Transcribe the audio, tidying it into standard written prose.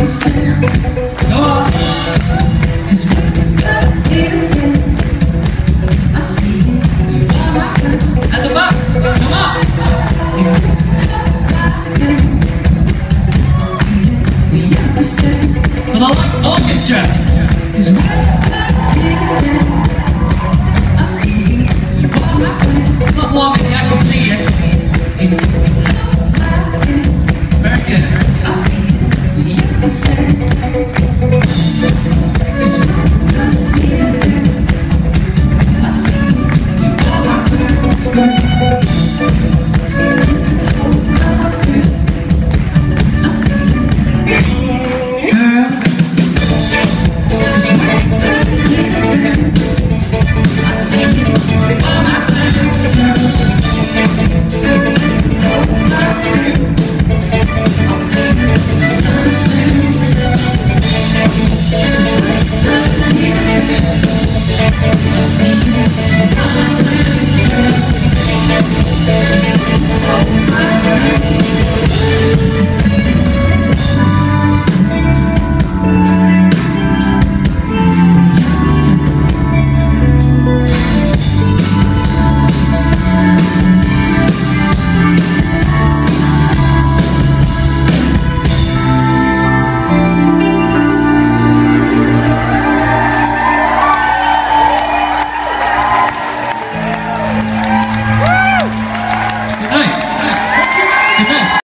understand. Go on. 'Cause when I'm here dance, I see you are my friend. At the back, come on. You are my friend. We understand. For the orchestra. 'Cause when I'm here dance, I see you are my friend. Not walking, I can see it. Very good. We understand. 'Cause when